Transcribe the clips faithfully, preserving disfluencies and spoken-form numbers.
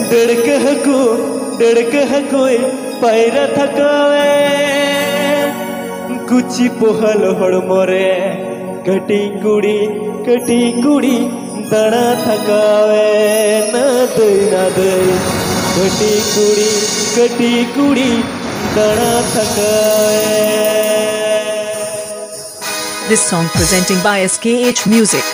डड़कह को डड़कह कोई पैरा थकावे कुची पोहल हड़मरे कटी कुड़ी कटी कुड़ी दड़ा थकावे ना दे ना दे कटी कुड़ी कटी कुड़ी दड़ा थकावे। This song presenting by S K H Music.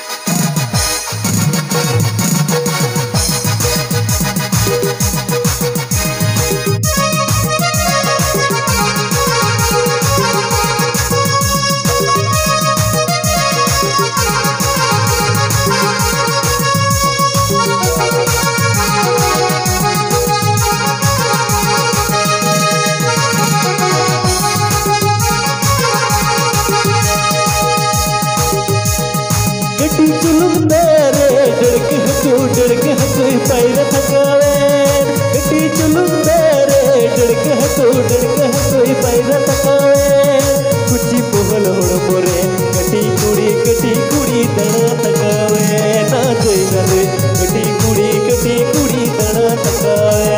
कटी चुलुम तेरे डड़कह को डड़कह कोई पैर थकावे कटी चुलुम तेरे डड़कह को डड़कह कोई पैर थकावे कुची पोहल होड़ मोरे कटी कुड़ी कटी कुड़ी दड़ा थकावे ना दे ना दे कटी कुड़ी कटी कुड़ी दड़ा थकावे।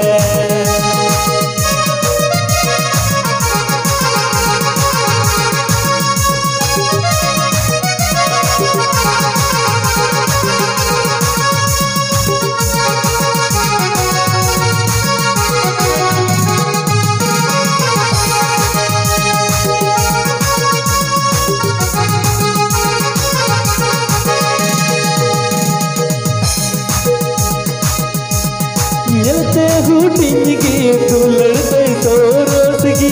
मिलते हुटिंग की तू लड़ते तो रोसगी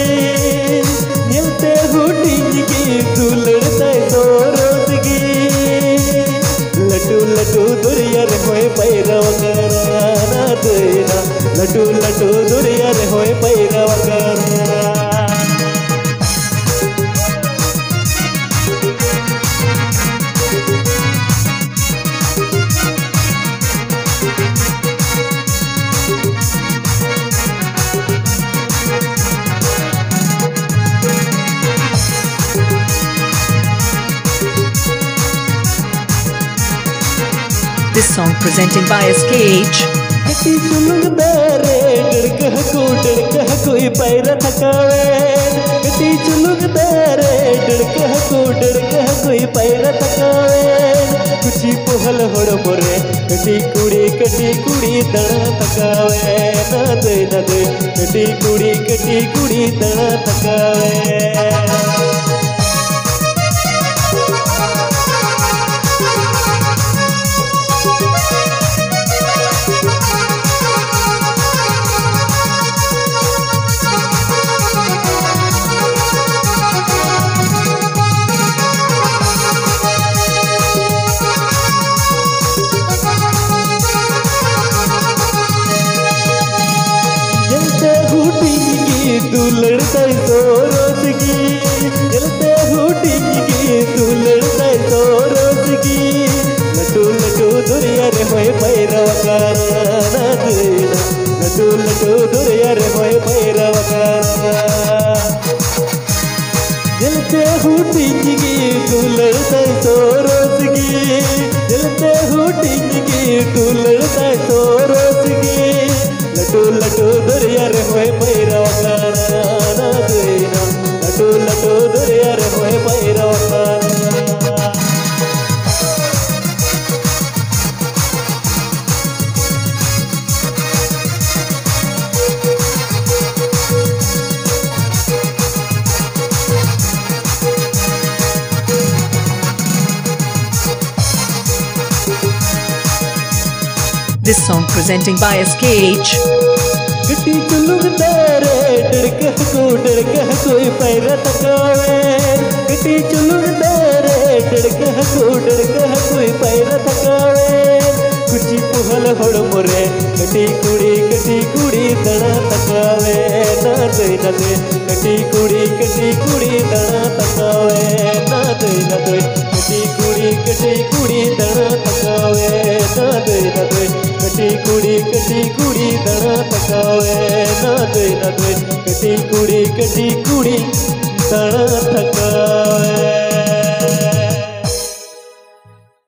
मिलते हुटिंग की तू लड़ते तो रोसगी लटू लटू दुरिया रे होए पैरव करा देना लटू लटू दुरिया रे होए पैरव करा। This song presenting by S K H. कटी चुलुम तेरे डड़कह को डड़कह कोई पैर थकावे कटी चुलुम तेरे डड़कह को डड़कह कोई पैर थकावे कुची पोहल होड़ मोरे कटी कुड़ी कटी कुड़ी दड़ा थकावे ना दे ना दे कटी कुड़ी कटी कुड़ी दड़ा थकावे। तू लड़ते तो रोसगी जलते हुटिंग की तू लड़ते तो रोसगी लटू लटू दुरिया रे होए पैरव करा देना लटू लटू दुरिया रे होए पैरव करा। जलते हुटिंग की तू लड़ते तो रोसगी जलते हुटिंग की तू लड़ते तो रोसगी लटू लटू दुरिया रे होए पैरव करा देना लटू लटू दुरिया रे होए पैरव करा। This song presenting by S K H. कटी चुलुम तेरे डड़कह को डड़कह कोई पैर थकावे कटी चुलुम तेरे डड़कह को डड़कह कोई पैर थकावे कुची पोहल होड़ मोरे कटी कुड़ी कटी कुड़ी दड़ा थकावे ना दे ना दे कटी कुड़ी कटी कुड़ी दड़ा थकावे ना दे ना दे कटी कुड़ी कटी कुड़ी दड़ा थकावे ना दे ना दे कटी कुड़ी कटी कुड़ी दड़ा थकावे ना दे ना दे कटी कुड़ी कटी कुड़ी दड़ा थकावे।